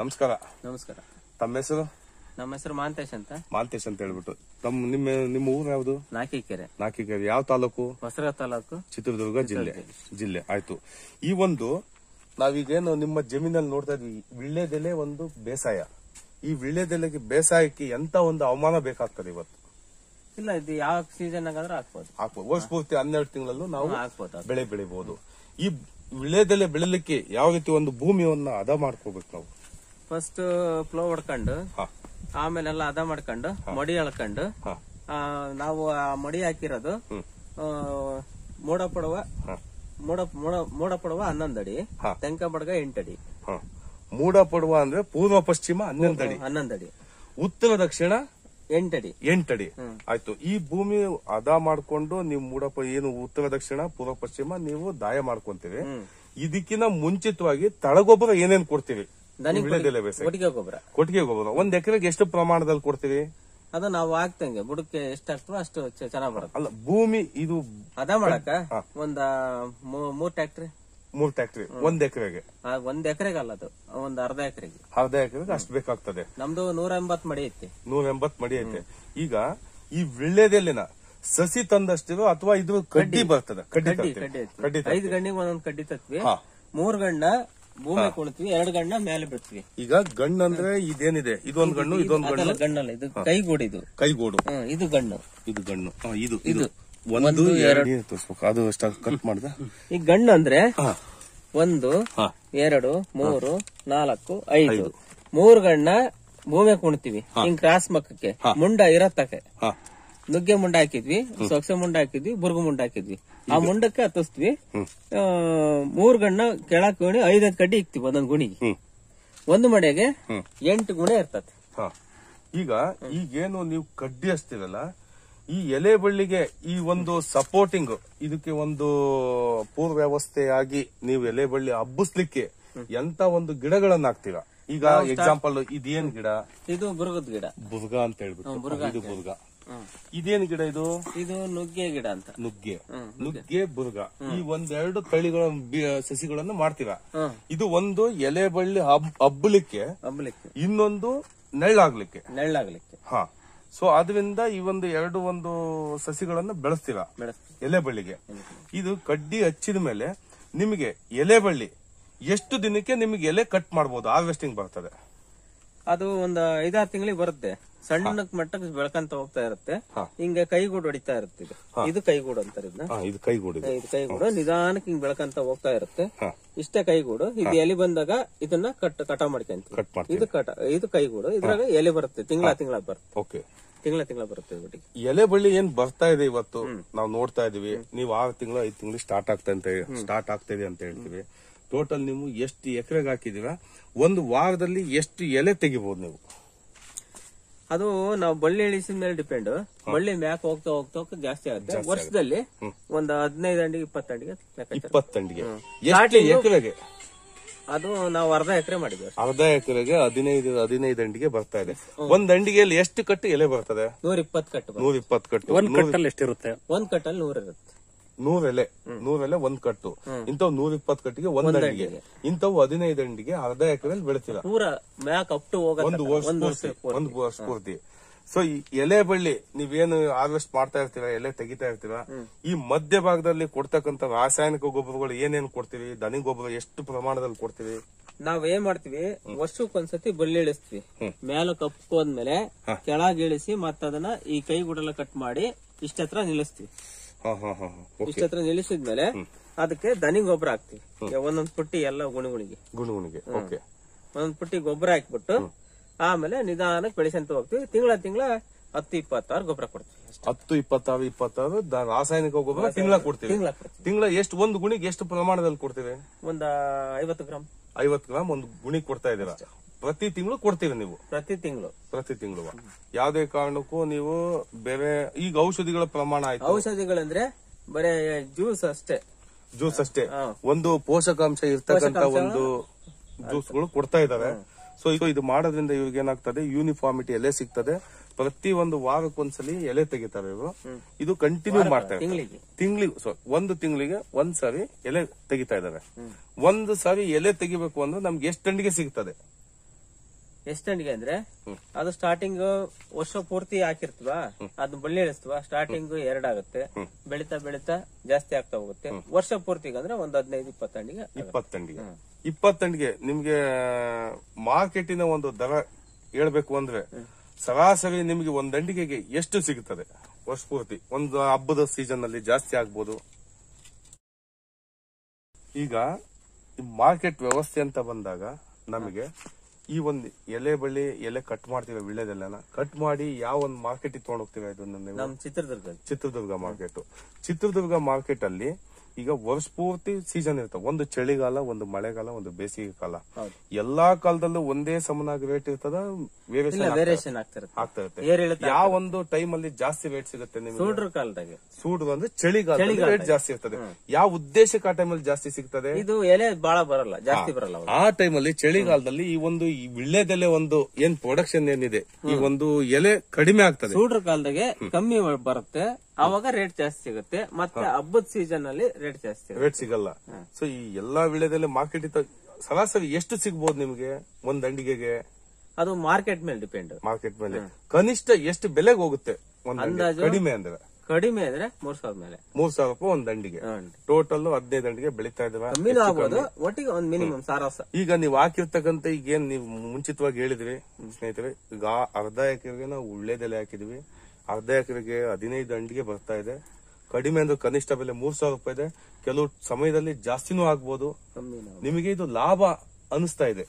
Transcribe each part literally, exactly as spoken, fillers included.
ನಮಸ್ಕಾರ. ನಮಸ್ಕಾರ. ತಮ್ಮ ಹೆಸರು? ನಮ್ಮ ಹೆಸರು ಮಾಂತೇಶ್ ಅಂತ. ಮಾಂತೇಶ್ ಅಂತ ಹೇಳ್ಬಿಟ್ಟು. ತಮ್ಮ ನಿಮ್ಮ ನಿಮ್ಮ ಊರು ಯಾವ್ದು? ನಾಕಿಕೆರೆ. ನಾಕಿಕೆರೆ ಯಾವ ತಾಲೂಕು? ಹೊಸರ ತಾಲೂಕು, ಚಿತ್ರದುರ್ಗ ಜಿಲ್ಲೆ. ಜಿಲ್ಲೆ ಆಯ್ತು. ಈ ಒಂದು ನಾವೀಗೇನು ನಿಮ್ಮ ಜಮೀನಲ್ಲಿ ನೋಡ್ತಾ ಇದ್ವಿ, ವಿಳ್ಳೆದೆಲೆ ಒಂದು ಬೇಸಾಯ. ಈ ವಿಳ್ಳೆದೆಲೆಗೆ ಬೇಸಾಯಕ್ಕೆ ಎಂತ ಒಂದು ಅವಮಾನ ಬೇಕಾಗ್ತದೆ ಇವತ್ತು? ಇಲ್ಲ, ಇದು ಯಾವ ಸೀಸನ್ ಆಗಾದ್ರೂ ಹಾಕ್ಬೋದು. ಹಾಕ್ಬೋದು. ವರ್ಷ ಪೂರ್ತಿ ಹನ್ನೆರಡು ತಿಂಗಳಲ್ಲೂ ನಾವು ಹಾಕ್ಬೋದು, ಬೆಳೆ ಬೆಳಿಬಹುದು. ಈ ವಿಳ್ಳೆದೆಲೆ ಬೆಳಿಲಿಕ್ಕೆ ಯಾವ ರೀತಿ ಒಂದು ಭೂಮಿಯನ್ನ ಹದ ಮಾಡ್ಕೋಬೇಕು ನಾವು? ಫಸ್ಟ್ ಫ್ಲೋ ಹೊಡ್ಕೊಂಡು, ಆಮೇಲೆಲ್ಲ ಹದ ಮಾಡ್ಕೊಂಡು, ಮಡಿ ಎಳ್ಕೊಂಡು, ನಾವು ಆ ಮಡಿ ಹಾಕಿರೋದು ಮೋಡ ಪಡುವ ಮೋಡ ಮೋಡ ಪಡುವ ಹನ್ನೊಂದು ಅಡಿ, ತೆಂಕ ಬಡ್ಗ ಎಂಟಡಿ. ಮೂಡ ಪಡುವ ಅಂದ್ರೆ ಪೂರ್ವ ಪಶ್ಚಿಮ ಹನ್ನೊಂದು ಅಡಿ, ಹನ್ನೊಂದು ಅಡಿ. ಉತ್ತರ ದಕ್ಷಿಣ ಎಂಟಡಿ. ಎಂಟಡಿ ಆಯ್ತು. ಈ ಭೂಮಿ ಹದ ಮಾಡ್ಕೊಂಡು ನೀವು ಮೂಡ ಏನು ಉತ್ತರ ದಕ್ಷಿಣ ಪೂರ್ವ ಪಶ್ಚಿಮ ನೀವು ದಾಯ ಮಾಡ್ಕೊಂತೀವಿ. ಇದಕ್ಕಿಂತ ಮುಂಚಿತವಾಗಿ ತಳಗೊಬ್ಬರ ಏನೇನ್ ಕೊಡ್ತೀವಿ? ಕೊಟ್ಟಿಗೆ ಗೊಬ್ಬರ. ಕೊಟ್ಟಿಗೆ ಗೊಬ್ಬರ ಒಂದ್ ಎಕರೆಗೆ ಎಷ್ಟು ಪ್ರಮಾಣದಲ್ಲಿ ಕೊಡ್ತೀವಿ? ಅದು ನಾವು ಹಾಕ್ತಂಗೆ ಬುಡಕ್ಕೆ ಎಷ್ಟು ಹಾಕ್ತೋ ಅಷ್ಟು ಚೆನ್ನಾಗ್ ಬರುತ್ತೆ. ಅಲ್ಲ, ಭೂಮಿ ಇದು ಹದ ಮಾಡಕ ಒಂದ ಮೂರ್ ಟ್ಯಾಕ್ಟ್ರಿ ಮೂರ್ ಟ್ಯಾಕ್ಟ್ರಿ ಒಂದ್ ಎಕರೆಗೆ? ಒಂದ್ ಎಕರೆಗೆ ಅಲ್ಲ, ಅದು ಒಂದ್ ಅರ್ಧ ಎಕರೆಗೆ. ಅರ್ಧ ಎಕರೆಗೆ ಅಷ್ಟು ಬೇಕಾಗ್ತದೆ. ನಮ್ದು ನೂರ ಎಂಬತ್ ಮಡಿ ಐತಿ. ನೂರ ಎಂಬತ್ ಮಡಿ ಐತೆ. ಈಗ ಈ ವಿಳ್ಳೆದೆಲೆನ ಸಸಿ ತಂದಷ್ಟಿರೋ ಅಥವಾ ಇದು ಕಡ್ಡಿ ಬರ್ತದ? ಕಡ್ಡಿ ಕಡ್ಡಿ ಐದು ಗಣ್ಣಿಗೆ ಒಂದೊಂದ್ ಕಡ್ಡಿ ತತ್ವಿ. ಮೂರ್ ಗಣ್ಣ ಭೂಮಿ ಕುಣ್ತೀವಿ, ಎರಡು ಗಣ್ಣ ಮೇಲೆ ಬಿಡ್ತೀವಿ. ಈಗ ಗಣ್ಣು ಅಂದ್ರೆ ಇದೇನಿದೆ, ಇದೊಂದ್ ಗಣ್ಣು ಇದೊಂದ್ ಗಣ್ಣು. ಗಣ್ಣಲ್ಲ, ಇದು ಕೈಗೂಡು. ಇದು ಕೈಗೂಡು, ಇದು ಗಣ್ಣು. ಇದು ಗಣ್ಣು. ಇದು ಇದು ಒಂದು ಎರಡು ತೋರಿಸ್ಬೇಕು. ಅದು ಅಷ್ಟ ಕಟ್ ಮಾಡ್ದ. ಈ ಗಣ್ಣು ಅಂದ್ರೆ ಒಂದು, ಎರಡು, ಮೂರು, ನಾಲ್ಕು, ಐದು. ಮೂರ್ ಗಣ್ಣ ಭೂಮಿ ಕುಣ್ತೀವಿ ಹಿಂಗ್ ಕ್ರಾಸ್ ಮಕ್ಕಕ್ಕೆ. ಮುಂಡ ಇರತ್ತಕ್ಕೆ ನುಗ್ಗೆ ಮುಂಡ ಹಾಕಿದ್ವಿ, ಸೊಕ್ಸೆ ಮುಂಡ ಹಾಕಿದ್ವಿ, ಬುರ್ಗು ಮುಂಡ ಹಾಕಿದ್ವಿ. ಆ ಮುಂಡಕ್ಕೆ ಹತ್ತಿಸ್ತೀವಿ. ಮೂರ್ ಗಣ್ಣ ಕೆಳಕ್ ಗುಣಿ ಐದೈದು ಕಡ್ಡಿ ಇಕ್ತಿವಿ ಒಂದೊಂದ್ ಗುಣಿಗೆ. ಒಂದು ಮಡೆಗೆ ಎಂಟು ಗುಣ ಇರ್ತದೆ. ಈಗ ಈಗೇನು ನೀವು ಕಡ್ಡಿ ಹಚ್ತಿರಲ್ಲ, ಈ ಎಲೆ ಬಳ್ಳಿಗೆ ಈ ಒಂದು ಸಪೋರ್ಟಿಂಗ್, ಇದಕ್ಕೆ ಒಂದು ಪೂರ್ವ ವ್ಯವಸ್ಥೆಯಾಗಿ ನೀವು ಎಲೆ ಬಳ್ಳಿ ಹಬ್ಬಿಸ್ಲಿಕ್ಕೆ ಎಂತ ಒಂದು ಗಿಡಗಳನ್ನ ಹಾಕ್ತೀರಾ? ಈಗ ಎಕ್ಸಾಂಪಲ್ ಇದೇನ್ ಗಿಡ? ಇದು ಬುರ್ಗದ ಗಿಡ. ಬುರ್ಗ ಅಂತ ಹೇಳ್ಬಿಟ್ಟು. ಇದು ಬುರ್ಗ. ಇದೇನ್ ಗಿಡ? ಇದು ಇದು ನುಗ್ಗೆ ಗಿಡ ಅಂತ. ನುಗ್ಗೆ ನುಗ್ಗೆ ಬುರ್ಗ. ಈ ಒಂದೆರಡು ತಳಿಗಳ ಸಸಿಗಳನ್ನು ಮಾಡ್ತೀರಾ. ಇದು ಒಂದು ಎಲೆ ಬಳ್ಳಿ ಹಬ್ಬಲಿಕ್ಕೆ, ಹಬ್ಬಲಿಕ್ಕೆ, ಇನ್ನೊಂದು ನೆಳ್ಳಾಗ್ಲಿಕ್ಕೆ. ನೆಳ್ಳಾಗ್ಲಿಕ್ಕೆ ಹಾ. ಸೊ ಅದರಿಂದ ಈ ಒಂದು ಎರಡು ಒಂದು ಸಸಿಗಳನ್ನ ಬೆಳೆಸ್ತೀರಾ ಎಲೆ ಬಳ್ಳಿಗೆ. ಇದು ಕಡ್ಡಿ ಹಚ್ಚಿದ ಮೇಲೆ ನಿಮಗೆ ಎಲೆ ಬಳ್ಳಿ ಎಷ್ಟು ದಿನಕ್ಕೆ ನಿಮಗೆ ಎಲೆ ಕಟ್ ಮಾಡಬಹುದು, ಹಾರ್ವೆಸ್ಟಿಂಗ್ ಬರ್ತದೆ? ಅದು ಒಂದು ಐದಾರು ತಿಂಗಳಿಗೆ ಬರುತ್ತೆ. ಸಣ್ಣ ಮಟ್ಟಕ್ಕೆ ಬೆಳ್ಕಂತ ಹೋಗ್ತಾ ಇರುತ್ತೆ. ಹಿಂಗೆ ಕೈಗೂಡು ಹೊಡಿತಾ ಇರುತ್ತೆ. ಇದು ಇದು ಕೈಗೂಡು ಅಂತಾರೆ. ಇದು ಕೈಗೂಡು. ಇದು ಕೈಗೂಡು ನಿಧಾನಕ್ಕೆ ಹಿಂಗ್ ಬೆಳ್ಕಂತ ಹೋಗ್ತಾ ಇರುತ್ತೆ. ಇಷ್ಟೇ ಕೈಗೂಡು. ಇದು ಎಲೆ ಬಂದಾಗ ಇದನ್ನ ಕಟ್ ಕಟ ಮಾಡ್ಕೊಂತೀವಿ. ಇದು ಕಟ ಇದು ಕೈಗೂಡು. ಇದ್ರಾಗ ಎಲೆ ಬರುತ್ತೆ. ತಿಂಗಳ ತಿಂಗಳ ಬರುತ್ತೆ. ಓಕೆ, ತಿಂಗಳ ತಿಂಗಳ ಬರುತ್ತೆ. ಒಟ್ಟಿಗೆ ಎಲೆ ಬಳ್ಳಿ ಏನ್ ಬರ್ತಾ ಇದೆ ಇವತ್ತು ನಾವು ನೋಡ್ತಾ ಇದೀವಿ. ನೀವು ಆರು ತಿಂಗಳು ಐದು ತಿಂಗಳು ಸ್ಟಾರ್ಟ್ ಆಗ್ತಾ ಅಂತ ಸ್ಟಾರ್ಟ್ ಆಗ್ತಿದೆ ಅಂತ ಹೇಳ್ತೀವಿ. ಟೋಟಲ್ ನೀವು ಎಷ್ಟು ಎಕರೆಗೆ ಹಾಕಿದೀರಾ? ಒಂದು ವಾರದಲ್ಲಿ ಎಷ್ಟು ಎಲೆ ತೆಗಿಬಹುದು ನೀವು? ಅದು ನಾವು ಬಳ್ಳಿ ಇಳಿಸಿದ ಮೇಲೆ ಡಿಪೆಂಡ್. ಬಳ್ಳಿ ಮ್ಯಾಕ್ ಹೋಗ್ತಾ ಹೋಗ್ತಾ ಹೋಗ್ತಾ ಜಾಸ್ತಿ ಆಗುತ್ತೆ. ವರ್ಷದಲ್ಲಿ ಒಂದ್ ಹದಿನೈದು ಅಂಡಿಗೆ ಇಪ್ಪತ್ತು ಅಂಡಿಗೆ ಇಪ್ಪತ್ತಂಡಿಗೆ ಎಕರೆಗೆ ಅದು ನಾವು ಅರ್ಧ ಎಕರೆ ಮಾಡಿದ್ವಿ. ಅರ್ಧ ಎಕರೆಗೆ ಹದಿನೈದು ಹದಿನೈದು ಅಂಡಿಗೆ ಬರ್ತಾ ಇದೆ. ಒಂದ್ ಅಂಡಿಗೆಯಲ್ಲಿ ಎಷ್ಟು ಕಟ್ಟು ಎಲೆ ಬರ್ತದೆ? ನೂರ ಇಪ್ಪತ್ತು ಕಟ್ಟು. ನೂರ ಇಪ್ಪತ್ತು ಕಟ್ಟು. ಒಂದ್ ಕಟ್ಟಲ್ಲಿ ಎಷ್ಟಿರುತ್ತೆ? ಒಂದ್ ಕಟ್ಟಲ್ಲಿ ನೂರ ಇರುತ್ತೆ. ನೂರೆಲೆ ನೂರೆಲೆ ಒಂದ್ ಕಟ್ಟು. ಇಂಥವು ನೂರ ಇಪ್ಪತ್ತು ಕಟ್ಟಿಗೆ ಒಂದ್ ಅಂಡಿಗೆ. ಇಂಥವು ಹದಿನೈದು ಅಂಡಿಗೆ ಅರ್ಧ ಎಕರೆಯಲ್ಲಿ ಬೆಳೆತೀರ. ಪೂರ ಮ್ಯಾಕ್ ಅಪ್ ಟು ಒಂದು ವರ್ಷ ಒಂದು ವರ್ಷ ಪೂರ್ತಿ. ಸೊ ಈ ಎಲೆ ಬಳ್ಳಿ ನೀವೇನು ಹಾರ್ವೆಸ್ಟ್ ಮಾಡ್ತಾ ಇರ್ತೀರಾ, ಎಲೆ ತೆಗಿತಾ ಇರ್ತೀರಾ, ಈ ಮಧ್ಯ ಭಾಗದಲ್ಲಿ ಕೊಡ್ತಕ್ಕಂತ ರಾಸಾಯನಿಕ ಗೊಬ್ಬರಗಳು ಏನೇನ್ ಕೊಡ್ತೀವಿ? ದನಿ ಗೊಬ್ಬರ ಎಷ್ಟು ಪ್ರಮಾಣದಲ್ಲಿ ಕೊಡ್ತೀವಿ? ನಾವ್ ಏನ್ ಮಾಡ್ತೀವಿ, ವರ್ಷಕ್ಕೊಂದ್ಸತಿ ಬಳ್ಳಿ ಇಳಿಸ್ತೀವಿ. ಮೇಲೆ ಕಪ್ಕೋದ್ಮೇಲೆ ಕೆಳಗೆ ಇಳಿಸಿ ಮತ್ತದನ್ನ ಈ ಕೈಗೂಡೆಲ್ಲ ಕಟ್ ಮಾಡಿ ಇಷ್ಟ ಹತ್ರ ನಿಲ್ಲಿಸ್ತೀವಿ. ಇಷ್ಟ ಹತ್ರ ನಿಲ್ಲಿಸಿದ್ಮೇಲೆ ಅದಕ್ಕೆ ದನಿ ಗೊಬ್ಬರ ಹಾಕ್ತಿವಿ. ಒಂದೊಂದ್ ಪುಟ್ಟಿ ಎಲ್ಲ ಗುಣಿಗುಣಿಗೆ ಗುಣಿಗುಣಿಗೆ ಒಂದೊಂದ್ ಪುಟ್ಟಿ ಗೊಬ್ಬರ ಹಾಕ್ಬಿಟ್ಟು ಆಮೇಲೆ ನಿಧಾನಕ್ಕೆ ಬೆಳೆಸಂತ ಹೋಗ್ತಿವಿ. ತಿಂಗಳ ತಿಂಗಳ ಹತ್ತು ಇಪ್ಪತ್ತಾರು ಗೊಬ್ಬರ ಕೊಡ್ತೀವಿ. ಹತ್ತು ಇಪ್ಪತ್ತಾರು ಇಪ್ಪತ್ತಾರು ರಾಸಾಯನಿಕ ಗೊಬ್ಬರ ತಿಂಗಳ ಕೊಡ್ತೀವಿ. ತಿಂಗಳ ಎಷ್ಟು ಒಂದು ಗುಣಿಗೆ ಎಷ್ಟು ಪ್ರಮಾಣದಲ್ಲಿ ಕೊಡ್ತೀವಿ? ಒಂದ್ ಐವತ್ತು ಗ್ರಾಮ್ ಐವತ್ತು ಗ್ರಾಮ್ ಒಂದು ಗುಣಿಗೆ ಕೊಡ್ತಾ ಇದೀರಾ. ಪ್ರತಿ ತಿಂಗಳು ಕೊಡ್ತೀವಿ ನೀವು? ಪ್ರತಿ ತಿಂಗಳು ಪ್ರತಿ ತಿಂಗಳು ಯಾವ್ದೇ ಕಾರಣಕ್ಕೂ ನೀವು ಬೇರೆ ಈಗ ಔಷಧಿಗಳ ಪ್ರಮಾಣ ಆಯ್ತು? ಔಷಧಿಗಳಂದ್ರೆ ಬರೇ ಜ್ಯೂಸ್ ಅಷ್ಟೇ. ಜ್ಯೂಸ್ ಅಷ್ಟೇ. ಒಂದು ಪೋಷಕಾಂಶ ಇರ್ತಕ್ಕಂತ ಒಂದು ಜ್ಯೂಸ್ಗಳು ಕೊಡ್ತಾ ಇದಾರೆ. ಸೊ ಇದು ಮಾಡೋದ್ರಿಂದ ಇವ್ರಿಗೆ ಏನಾಗ್ತದೆ, ಯೂನಿಫಾರ್ಮಿಟಿ ಎಲೆ ಸಿಗ್ತದೆ. ಪ್ರತಿ ಒಂದು ವಾರಕ್ಕೊಂದ್ಸಲಿ ಎಲೆ ತೆಗಿತಾರೆ ಇವರು. ಇದು ಕಂಟಿನ್ಯೂ ಮಾಡ್ತಾರೆ. ತಿಂಗಳಿಗೆ ಒಂದು ತಿಂಗಳಿಗೆ ಒಂದ್ ಸಾರಿ ಎಲೆ ತೆಗಿತಾ ಇದಾರೆ. ಒಂದು ಸಾರಿ ಎಲೆ ತೆಗಿಬೇಕು ಅಂದ್ರೆ ನಮ್ಗೆ ಎಷ್ಟು ಅಂಡಿಗೆ ಸಿಗ್ತದೆ? ಎಷ್ಟಂಡಿಗೆ ಅಂದ್ರೆ ಅದು ಸ್ಟಾರ್ಟಿಂಗ್ ವರ್ಷ ಪೂರ್ತಿ ಹಾಕಿರ್ತೀವ ಅದು ಬಳ್ಳಿ ಇಳಿಸ್ತೀವ ಸ್ಟಾರ್ಟಿಂಗ್ ಎರಡಾಗುತ್ತೆ ಬೆಳಿತಾ ಬೆಳಿತಾ ಜಾಸ್ತಿ ಆಗ್ತಾ ಹೋಗುತ್ತೆ ವರ್ಷ ಪೂರ್ತಿಗೆ ಅಂದ್ರೆ ಒಂದ್ ಹದಿನೈದು ಇಪ್ಪತ್ತಂಡಿಗೆ ಇಪ್ಪತ್ತಂಡಿಗೆ ಇಪ್ಪತ್ತಂಡಿಗೆ ನಿಮ್ಗೆ ಮಾರ್ಕೆಟಿನ ಒಂದು ದರ ಹೇಳ್ಬೇಕು ಅಂದ್ರೆ ಸರಾಸರಿ ನಿಮ್ಗೆ ಒಂದ್ ಅಂಡಿಗೆಗೆ ಎಷ್ಟು ಸಿಗುತ್ತದೆ ವರ್ಷ ಪೂರ್ತಿ ಒಂದು ಹಬ್ಬದ ಸೀಸನ್ ಅಲ್ಲಿ ಜಾಸ್ತಿ ಆಗ್ಬೋದು. ಈಗ ಮಾರ್ಕೆಟ್ ವ್ಯವಸ್ಥೆ ಅಂತ ಬಂದಾಗ ನಮಗೆ ಈ ಒಂದು ಎಲೆ ಬಳ್ಳಿ ಎಲೆ ಕಟ್ ಮಾಡ್ತೀವಿ ವಿಳ್ಳೆದೆಲ್ಲ ಕಟ್ ಮಾಡಿ ಯಾವ ಒಂದು ಮಾರ್ಕೆಟ್ ತಗೊಂಡ್ ಹೋಗ್ತೀವಿ ಅದನ್ನ ಚಿತ್ರದುರ್ಗ ಚಿತ್ರದುರ್ಗ ಮಾರ್ಕೆಟ್ ಚಿತ್ರದುರ್ಗ ಮಾರ್ಕೆಟ್ ಅಲ್ಲಿ ಈಗ ವರ್ಷ ಪೂರ್ತಿ ಸೀಸನ್ ಇರ್ತವೆ. ಒಂದು ಚಳಿಗಾಲ, ಒಂದು ಮಳೆಗಾಲ, ಒಂದು ಬೇಸಿಗೆ ಕಾಲ. ಎಲ್ಲಾ ಕಾಲದಲ್ಲೂ ಒಂದೇ ಸಮನಾಗಿ ರೇಟ್ ಇರ್ತದ, ವೇರಿಯೇಷನ್ ಆಗ್ತಾ ಇರುತ್ತೆ. ಯಾವ ಒಂದು ಟೈಮ್ ಅಲ್ಲಿ ಜಾಸ್ತಿ ರೇಟ್ ಸಿಗುತ್ತೆ ನಿಮ್ಗೆ? ಸೂಡ್ರ ಕಾಲದಾಗೆ. ಸೂಡ್ರು ಅಂದ್ರೆ ಚಳಿಗಾಲ ರೇಟ್ ಜಾಸ್ತಿ ಇರ್ತದೆ. ಯಾವ ಉದ್ದೇಶಕ್ಕೆ ಆ ಟೈಮ್ ಅಲ್ಲಿ ಜಾಸ್ತಿ ಸಿಗ್ತದೆ? ಇದು ಎಲೆ ಬಹಳ ಬರಲ್ಲ, ಜಾಸ್ತಿ ಬರಲ್ಲ. ಆ ಟೈಮ್ ಅಲ್ಲಿ ಚಳಿಗಾಲದಲ್ಲಿ ಈ ಒಂದು ಈ ವಿಳ್ಳೆದೆಲೆ ಒಂದು ಏನ್ ಪ್ರೊಡಕ್ಷನ್ ಏನಿದೆ ಈ ಒಂದು ಎಲೆ ಕಡಿಮೆ ಆಗ್ತದೆ. ಸೂಡ್ರ ಕಾಲದಾಗೆ ಕಮ್ಮಿ ಬರುತ್ತೆ, ಅವಾಗ ರೇಟ್ ಜಾಸ್ತಿ ಸಿಗುತ್ತೆ. ಮತ್ತೆ ಹಬ್ಬದ ಸೀಸನ್ ಅಲ್ಲಿ ರೇಟ್ ಜಾಸ್ತಿ ರೇಟ್ ಸಿಗಲ್ಲ. ಸೊ ಈ ಎಲ್ಲಾ ವಿಳ್ಳೆದೆಲೆ ಮಾರ್ಕೆಟ್ ಸರಾಸರಿ ಎಷ್ಟು ಸಿಗಬಹುದು ನಿಮ್ಗೆ ಒಂದ್ ಅಂಡಿಗೆಗೆ? ಅದು ಮಾರ್ಕೆಟ್ ಮೇಲೆ ಡಿಪೆಂಡ್. ಮಾರ್ಕೆಟ್ ಮೇಲೆ ಕನಿಷ್ಠ ಎಷ್ಟು ಬೆಲೆಗೆ ಹೋಗುತ್ತೆ ಅಂದಾಜು? ಕಡಿಮೆ ಅಂದ್ರೆ ಕಡಿಮೆ ಅಂದ್ರೆ ಮೂರ್ ಸಾವಿರ ಮೇಲೆ ಮೂರ್ ಸಾವಿರ ರೂಪಾಯಿ ಒಂದ್ ಅಂಡಿಗೆ. ಟೋಟಲ್ ಹದಿನೈದು ಅಂಡಿಗೆ ಬೆಳೀತಾ ಇದಾವೆ. ಒಟ್ಟಿಗೆ ಒಂದ್ ಮಿನಿಮಮ್ ಸಾರಾಸ. ಈಗ ನೀವು ಹಾಕಿರ್ತಕ್ಕಂತ ಈಗ ಏನ್ ನೀವು ಮುಂಚಿತವಾಗಿ ಹೇಳಿದ್ರಿ ಸ್ನೇಹಿತರೆ, ಈಗ ಅರ್ಧ ಎಕರೆಗೆ ನಾವು ಉಳ್ಳೆದೆಲೆ ಹಾಕಿದ್ವಿ. ಅರ್ಧ ಎಕರೆಗೆ ಹದಿನೈದು ಅಂಡಿಗೆ ಬರ್ತಾ ಇದೆ. ಕಡಿಮೆ ಅಂದ್ರೆ ಕನಿಷ್ಠ ಬೆಲೆ ಮೂರ್ ಸಾವಿರ ರೂಪಾಯಿ ಇದೆ. ಕೆಲವು ಸಮಯದಲ್ಲಿ ಜಾಸ್ತಿನೂ ಆಗ್ಬೋದು. ನಿಮಗೆ ಇದು ಲಾಭ ಅನಿಸ್ತಾ ಇದೆ?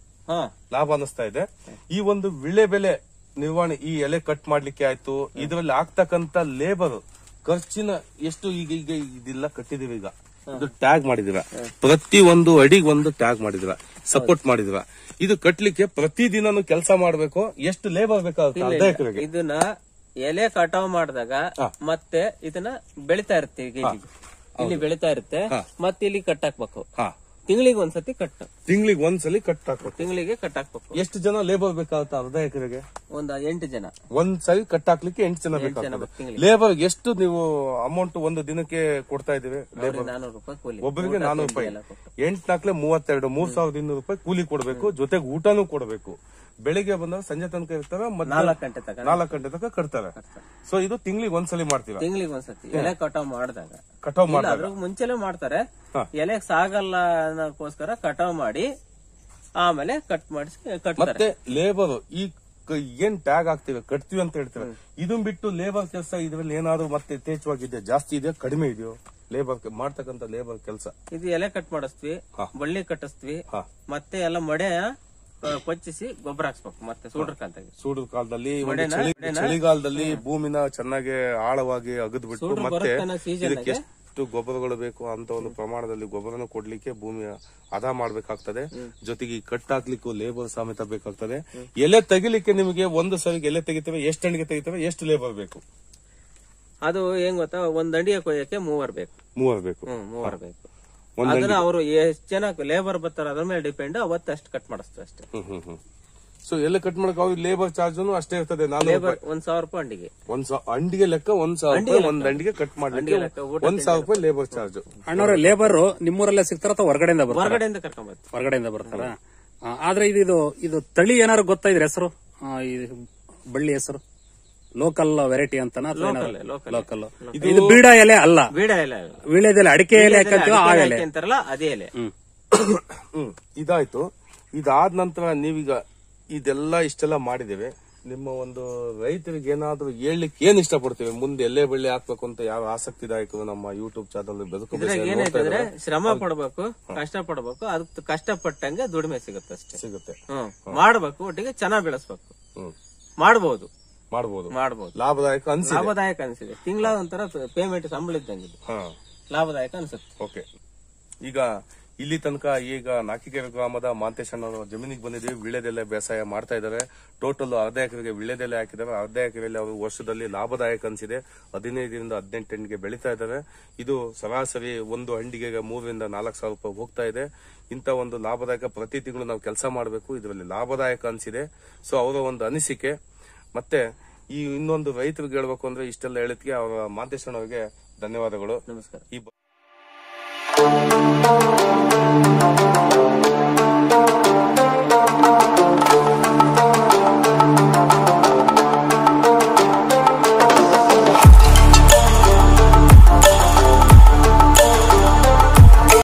ಲಾಭ ಅನಿಸ್ತಾ ಇದೆ. ಈ ಒಂದು ವಿಳೆ ಬೆಲೆ ನಿರ್ವಹಣೆ, ಈ ಎಲೆ ಕಟ್ ಮಾಡ್ಲಿಕ್ಕೆ ಆಯ್ತು, ಇದರಲ್ಲಿ ಆಗ್ತಕ್ಕಂತ ಲೇಬರ್ ಖರ್ಚಿನ ಎಷ್ಟು? ಈಗ ಈಗ ಇದೆಲ್ಲ ಕಟ್ಟಿದೀವಿ, ಈಗ ಇದು ಟ್ಯಾಗ್ ಮಾಡಿದಿರ, ಪ್ರತಿ ಒಂದು ಅಡಿಗೆ ಒಂದು ಟ್ಯಾಗ್ ಮಾಡಿದಿರ, ಸಪೋರ್ಟ್ ಮಾಡಿದಿರ. ಇದು ಕಟ್ಲಿಕ್ಕೆ ಪ್ರತಿ ದಿನನು ಕೆಲಸ ಮಾಡ್ಬೇಕು. ಎಷ್ಟು ಲೇಬರ್ ಬೇಕಾಗುತ್ತೆ ಅರ್ಧ ಎಕರೆಗೆ? ಇದನ್ನ ಎಲೆ ಕಟಾವ್ ಮಾಡಿದಾಗ ಮತ್ತೆ ಇದನ್ನ ಬೆಳಿತಾ ಇರುತ್ತೆ. ಈಗ ಇಲ್ಲಿ ಬೆಳಿತಾ ಇರುತ್ತೆ, ಮತ್ತೆ ಇಲ್ಲಿ ಕಟ್ ಹಾಕ್ಬೇಕು. ತಿಂಗಳಿಗೆ ಒಂದ್ಸತಿ ಕಟ್, ತಿಂಗಳಿಗೆ ಒಂದ್ಸಲಿ ಕಟ್ ಹಾಕ್ಬೇಕು. ತಿಂಗಳಿಗೆ ಕಟ್ ಹಾಕ್ಬೇಕು. ಎಷ್ಟು ಜನ ಲೇಬರ್ ಬೇಕಾಗುತ್ತೆ ಅರ್ಧ ಎಕರೆಗೆ? ಒಂದ್ ಎಂಟು ಜನ. ಒಂದ್ ಸರಿ ಕಟ್ ಹಾಕ್ಲಿಕ್ಕೆ ಎಂಟು ಜನ ಬೇಕಾಗುತ್ತೆ. ಲೇಬರ್ ಎಷ್ಟು ನೀವು ಅಮೌಂಟ್ ಒಂದು ದಿನಕ್ಕೆ ಕೊಡ್ತಾ ಇದೀವಿ? ಲೇಬರ್ ನಾನೂರು ರೂಪಾಯಿ ಕೂಲಿ, ಒಬ್ಬರಿಗೆ ನಾನೂರು ರೂಪಾಯಿ. ಎಂಟು ನಾಲ್ಕಲೆ ಮೂವತ್ತೆರಡು, ಮೂರ್ ಸಾವಿರದ ಇನ್ನೂರು ರೂಪಾಯಿ ಕೂಲಿ ಕೊಡಬೇಕು, ಜೊತೆಗೆ ಊಟನೂ ಕೊಡಬೇಕು. ಬೆಳಿಗ್ಗೆ ಬಂದಾಗ ಸಂಜೆ ತನಕ ಇರ್ತಾರೆ, ನಾಲ್ಕು ಗಂಟೆ ತನಕ ನಾಲ್ಕು ಗಂಟೆ ತನಕ ಕಟ್ತಾರೆ. ಸೊ ಇದು ತಿಂಗಳಿಗೆ ಒಂದ್ಸಲಿ ಮಾಡ್ತೀವಿ. ತಿಂಗಳಿಗೆ ಒಂದ್ಸತಿ ಎಲೆ ಕಟಾವ್ ಮಾಡಿದಾಗ. ಕಟಾವ್ ಮಾಡಿ ಅದ್ರ ಮುಂಚೆನೆ ಮಾಡ್ತಾರೆ. ಎಲೆ ಸಾಗಲ್ಲ ಅನ್ನೋಕ್ಕೋಸ್ಕರ ಕಟಾವ್ ಮಾಡಿ ಆಮೇಲೆ ಕಟ್ ಮಾಡಿಸಿ ಕಟ್ತಾರೆ. ಮತ್ತೆ ಲೇಬರ್ ಈ ಏನ್ ಟ್ಯಾಗ್ ಹಾಕ್ತಿವಿ ಕಟ್ತೀವಿ ಅಂತ ಹೇಳ್ತೇವೆ, ಇದನ್ ಬಿಟ್ಟು ಲೇಬರ್ ಕೆಲಸ ಇದ್ರಲ್ಲಿ ಏನಾದ್ರು ಮತ್ತೆ ಯಥೇಚ್ಛವಾಗಿದೆ, ಜಾಸ್ತಿ ಇದೆಯಾ ಕಡಿಮೆ ಇದೆಯೋ ಲೇಬರ್ ಮಾಡ್ತಕ್ಕಂತ ಲೇಬರ್ ಕೆಲಸ? ಇದು ಎಲೆ ಕಟ್ ಮಾಡಿಸ್ತೀವಿ, ಬಳ್ಳಿ ಕಟ್ಟಿಸ್ತೀವಿ, ಮತ್ತೆ ಎಲ್ಲ ಮಡೆ ಕೊಚ್ಚಿಸಿ ಗೊಬ್ಬರ ಹಾಕ್ಸ್ಬೇಕು. ಮತ್ತೆ ಸೂಡ್ರ ಕಾಲದಲ್ಲಿ ಸೂಡ್ರ ಕಾಲದಲ್ಲಿ ಚಳಿಗಾಲದಲ್ಲಿ ಭೂಮಿನ ಚೆನ್ನಾಗಿ ಆಳವಾಗಿ ಅಗದ್ ಬಿಟ್ಟು ಮತ್ತೆ ಇದಕ್ಕೆ ಎಷ್ಟು ಗೊಬ್ಬರಗಳು ಬೇಕು ಅಂತ ಒಂದು ಪ್ರಮಾಣದಲ್ಲಿ ಗೊಬ್ಬರನ ಕೊಡ್ಲಿಕ್ಕೆ ಭೂಮಿ ಹದ ಮಾಡ್ಬೇಕಾಗ್ತದೆ. ಜೊತೆಗೆ ಕಟ್ ಹಾಕ್ಲಿಕ್ಕೂ ಲೇಬರ್ ಸಮೇತ ಬೇಕಾಗ್ತದೆ. ಎಲೆ ತೆಗಿಲಿಕ್ಕೆ ನಿಮಗೆ ಒಂದು ಸರಿಗೆ ಎಲೆ ತೆಗಿತೇವೆ, ಎಷ್ಟು ಅಂಡಿಗೆ ತೆಗಿತೇವೆ, ಎಷ್ಟು ಲೇಬರ್ ಬೇಕು? ಅದು ಏನ್ ಗೊತ್ತಾ, ಒಂದ್ ಅಂಡಿಗೆ ಕೊಯ್ಯಕ್ಕೆ ಮೂವರ್ ಬೇಕು. ಮೂವರ್ ಬೇಕು ಮೂವರ್ ಬೇಕು. ಅದನ್ನ ಅವರು ಎಷ್ಟು ಜನ ಲೇಬರ್ ಬರ್ತಾರ ಅದ್ರ ಮೇಲೆ ಡಿಪೆಂಡ್, ಅವತ್ತು ಅಷ್ಟು ಕಟ್ ಮಾಡಿಸ್ತೀವಿ ಅಷ್ಟೇ. ಸೊ ಎಲ್ಲ ಕಟ್ ಮಾಡಕ್ ಅವ್ರಿಗೆ ಲೇಬರ್ ಚಾರ್ಜ್ ಅಷ್ಟೇ ಇರ್ತದೆ. ಲೇಬರ್ ಒಂದ್ ಸಾವಿರ ರೂಪಾಯಿ ಅಂಡಿಗೆ. ಒಂದ್ ಅಂಡಿಗೆ ಲೆಕ್ಕ ಒಂದ್ ಸಾವಿರ ರೂಪಾಯಿ ಒಂದ್ ಅಂಡಿಗೆ ಕಟ್ ಮಾಡ್ಲಿಕ್ಕೆ ಒಂದ್ ಸಾವಿರ ರೂಪಾಯಿ ಲೇಬರ್ ಚಾರ್ಜ್. ಅಣ್ಣವ್ರೆ, ಲೇಬರ್ ನಿಮ್ಮೂರಲ್ಲೇ ಸಿಗ್ತಾರ ಅಥವಾ ಹೊರಗಡೆಯಿಂದ ಬರ್ತಾರ? ಹೊರಗಡೆಯಿಂದ ಕರ್ಕೊಂಡ್ ಬರ್ತಾರೆ. ಹೊರಗಡೆಯಿಂದ ಬರ್ತಾರ. ಆದ್ರೆ ಇದು ಇದು ತಳಿ ಏನಾರು ಗೊತ್ತಾ ಇದ್ರ ಹೆಸರು? ಬಳ್ಳಿ ಹೆಸರು ಲೋಕಲ್ ವೆರೈಟಿ ಅಂತಾನ? ಲೋಕಲ್. ಇದು ಬೀಡ ಎಲೆ ಅಲ್ಲ, ಬೀಡ ಎಲೆ, ವೀಳ್ಯದೆಲೆ, ಅಡಿಕೆ ಎಲೆ ಹಾಕಂತೀವ ಆ ಎಲೆ ಅಂತಾರಲ್ಲ ಅದೇ ಎಲೆ. ಹ್ಮ್ ಇದಾಯ್ತು. ಇದಾದ ನಂತರ ನೀವೀಗ ಇದೆಲ್ಲ ಇಷ್ಟೆಲ್ಲ ಮಾಡಿದೇವೆ, ನಿಮ್ಮ ಒಂದು ರೈತರಿಗೆ ಏನಾದ್ರು ಹೇಳ್ಲಿಕ್ಕೆ ಏನ್ ಇಷ್ಟಪಡ್ತೀವಿ? ಮುಂದೆ ಎಲೆ ಬಳ್ಳಿ ಹಾಕ್ಬೇಕು ಅಂತ ಯಾವ ಆಸಕ್ತಿದಾಯಕ ನಮ್ಮ ಯೂಟ್ಯೂಬ್ ಚಾನಲ್ ಬದುಕು ಏನಾಯ್ತಂದ್ರೆ ಶ್ರಮ ಪಡ್ಬೇಕು, ಕಷ್ಟ ಪಡ್ಬೇಕು, ಅದಕ್ಕೆ ಕಷ್ಟಪಟ್ಟಂಗೆ ದುಡಿಮೆ ಸಿಗುತ್ತೆ ಅಷ್ಟೇ. ಸಿಗುತ್ತೆ. ಹ್ಮ್ ಮಾಡ್ಬೇಕು, ಒಟ್ಟಿಗೆ ಚೆನ್ನಾಗ್ ಬೆಳೆಸ್ಬೇಕು. ಹ್ಮ್ ಮಾಡಬಹುದು ಮಾಡಬಹುದು ಮಾಡಬಹುದು ಲಾಭದಾಯಕ ಅನ್ಸಿದೆ. ಲಾಭದಾಯಕ ಅನ್ಸಿದೆ. ತಿಂಗಳ ಒಂಥರ ಪೇಮೆಂಟ್ ಸಂಬಳ ಇದ್ದಂಗೆ ಲಾಭದಾಯಕ ಅನ್ಸುತ್ತೆ. ಓಕೆ, ಈಗ ಇಲ್ಲಿ ತನಕ ಈಗ ನಾಕಿಕೆರೆ ಗ್ರಾಮದ ಮಾಂತೇಶ್ ಅನ್ನೋ ಜಮೀನಿಗೆ ಬಂದಿದ್ದೀವಿ. ವಿಳ್ಳೆದೆಲೆ ಬೇಸಾಯ ಮಾಡ್ತಾ ಇದ್ದಾರೆ. ಟೋಟಲ್ ಅರ್ಧ ಎಕರೆಗೆ ವಿಳ್ಳೆದೆಲೆ ಹಾಕಿದ್ದಾರೆ. ಅರ್ಧ ಎಕರೆಯಲ್ಲಿ ಅವರು ವರ್ಷದಲ್ಲಿ ಲಾಭದಾಯಕ ಅನ್ಸಿದೆ. ಹದಿನೈದರಿಂದ ಹದಿನೆಂಟು ಹಂಡಿಗೆ ಬೆಳೀತಾ ಇದ್ದಾರೆ. ಇದು ಸರಾಸರಿ ಒಂದು ಹಂಡಿಗೆಗೆ ಮೂರರಿಂದ ನಾಲ್ಕು ಸಾವಿರ ರೂಪಾಯಿ ಹೋಗ್ತಾ ಇದೆ. ಇಂಥ ಒಂದು ಲಾಭದಾಯಕ ಪ್ರತಿ ತಿಂಗಳು ನಾವು ಕೆಲಸ ಮಾಡಬೇಕು, ಇದರಲ್ಲಿ ಲಾಭದಾಯಕ ಅನ್ಸಿದೆ. ಸೊ ಅವರ ಒಂದು ಅನಿಸಿಕೆ. ಮತ್ತೆ ಈ ಇನ್ನೊಂದು ರೈತರಿಗೆ ಹೇಳ್ಬೇಕು ಅಂದ್ರೆ ಇಷ್ಟೆಲ್ಲ ಹೇಳಿದ್ಕೆ ಅವರ ಮಾಂತೇಶ್ ಅವರಿಗೆ ಧನ್ಯವಾದಗಳು. ನಮಸ್ಕಾರ. ಈ